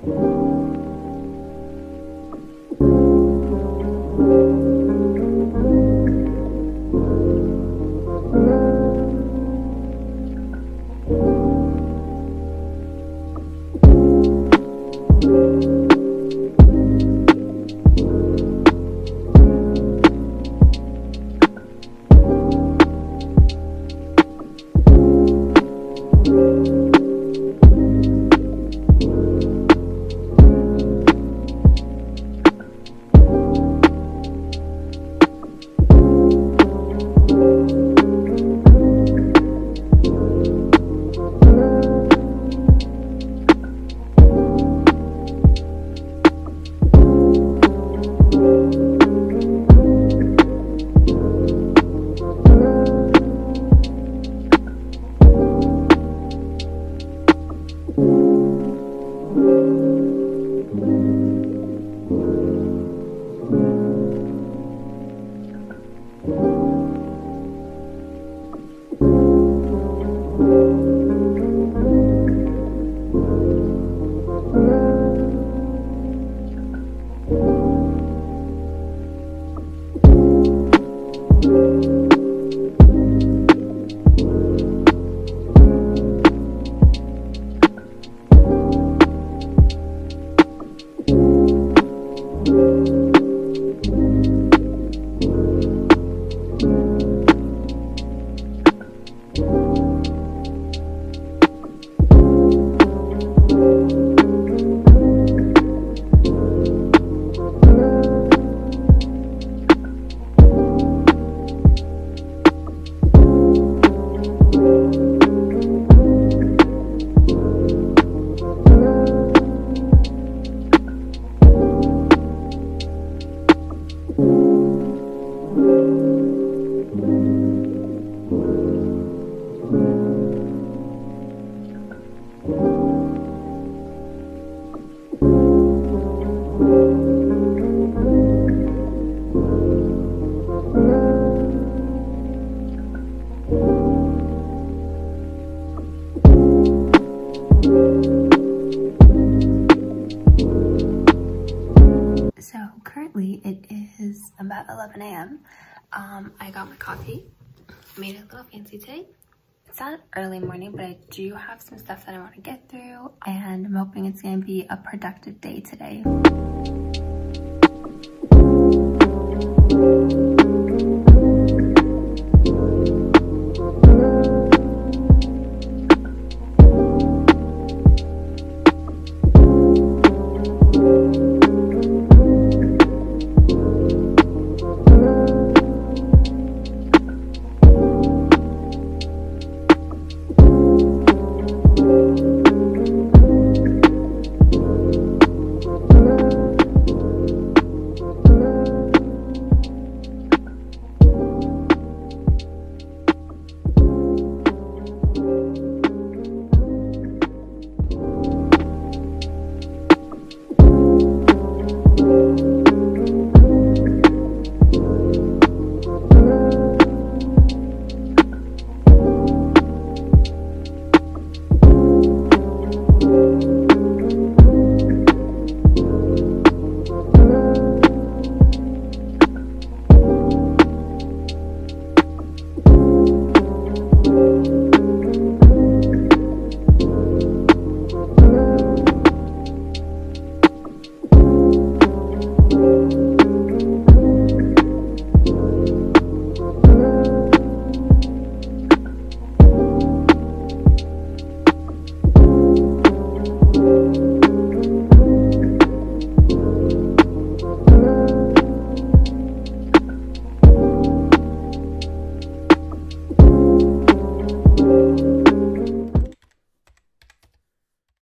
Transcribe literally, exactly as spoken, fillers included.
So currently it is about eleven A M Um, I got my coffee. I made it a little fancy today. It's not early morning, but I do have some stuff that I want to get through, and I'm hoping it's going to be a productive day today.